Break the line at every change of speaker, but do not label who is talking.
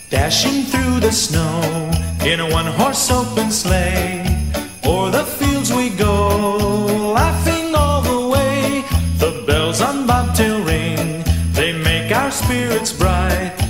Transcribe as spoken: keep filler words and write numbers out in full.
Dashing through the snow in a one-horse open sleigh, o'er the fields we go, laughing all the way. The bells on bobtail ring, they make our spirits bright.